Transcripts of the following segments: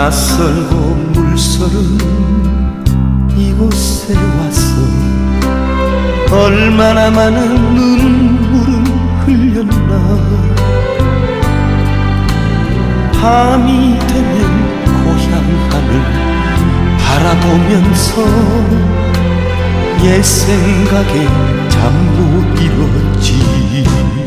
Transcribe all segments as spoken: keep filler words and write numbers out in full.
낯설고 물서른 이곳에 와서 얼마나 많은 눈물을 흘렸나. 밤이 되면 고향 하늘 바라보면서 옛 생각에 잠 못 이뤘지.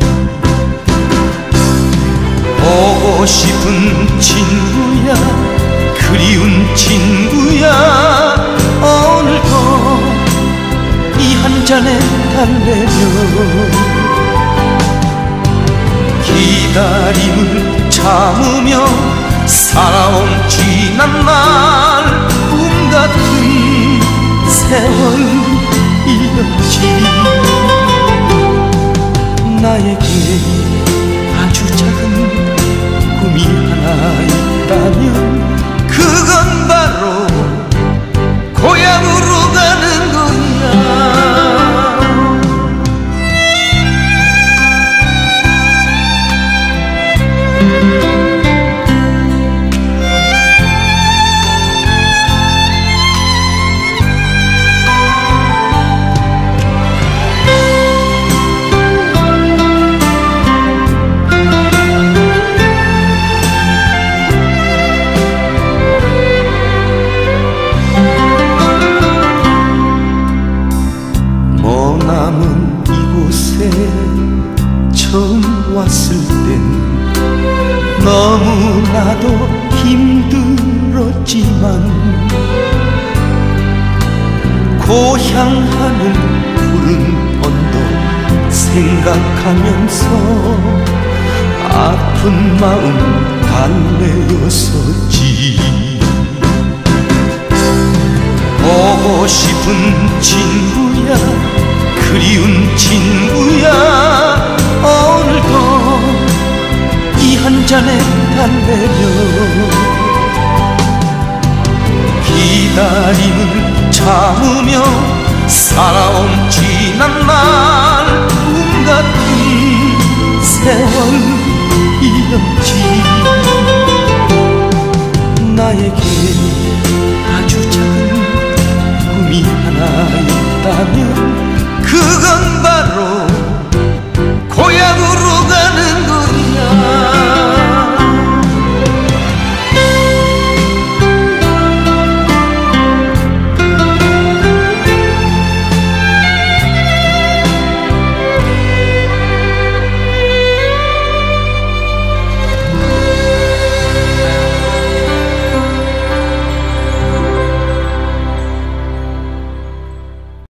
보고 싶은 친구야, 그리운 친구야, 오늘도 이 한 잔에 달래며 기다림을 참으며 살아온 지난 날 꿈 같은 세월이었지. 나에게 아주 작은 꿈이 하나 있다면 그건 바로 고향으로 가는 거야. 남은 이곳에 처음 왔을 땐 너무나도 힘들었지만 고향 하늘 푸른 언덕 생각하면서 아픈 마음 달래었었지. 보고 싶은 친구야, 그리운 친구야, 오늘도 이 한 잔에 달래며 기다림을 참으며 살아온 지난 날 꿈 같은